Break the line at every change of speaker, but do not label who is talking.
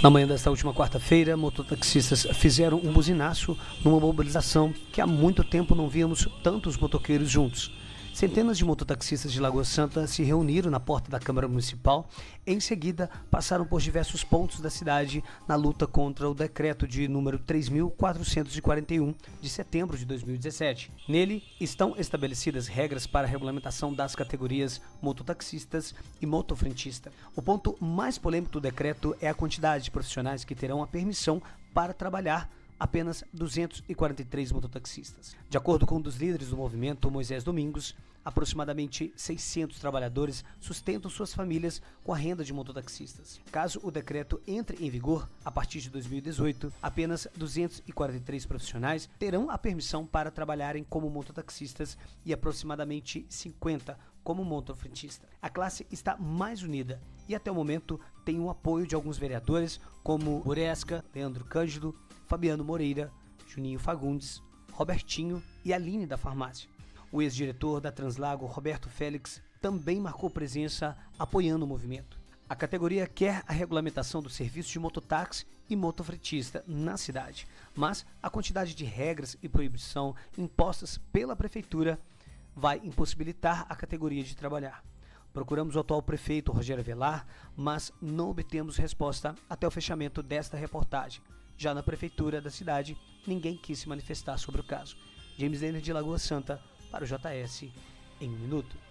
Na manhã desta última quarta-feira, mototaxistas fizeram um buzinaço numa mobilização que há muito tempo não víamos tantos motoqueiros juntos. Centenas de mototaxistas de Lagoa Santa se reuniram na porta da Câmara Municipal e, em seguida, passaram por diversos pontos da cidade na luta contra o decreto de número 3.441 de setembro de 2017. Nele, estão estabelecidas regras para a regulamentação das categorias mototaxistas e motofrentista. O ponto mais polêmico do decreto é a quantidade de profissionais que terão a permissão para trabalhar apenas 243 mototaxistas. De acordo com um dos líderes do movimento, Moisés Domingos, aproximadamente 600 trabalhadores sustentam suas famílias com a renda de mototaxistas. Caso o decreto entre em vigor, a partir de 2018, apenas 243 profissionais terão a permissão para trabalharem como mototaxistas e aproximadamente 50 como motofrentista. A classe está mais unida e até o momento tem o apoio de alguns vereadores como Uresca, Leandro Cândido, Fabiano Moreira, Juninho Fagundes, Robertinho e Aline da Farmácia. O ex-diretor da Translago, Roberto Félix, também marcou presença apoiando o movimento. A categoria quer a regulamentação do serviço de mototáxi e motofretista na cidade, mas a quantidade de regras e proibição impostas pela prefeitura vai impossibilitar a categoria de trabalhar. Procuramos o atual prefeito, Rogério Avelar, mas não obtemos resposta até o fechamento desta reportagem. Já na prefeitura da cidade, ninguém quis se manifestar sobre o caso. James Lehner de Lagoa Santa, para o JS em 1 minuto.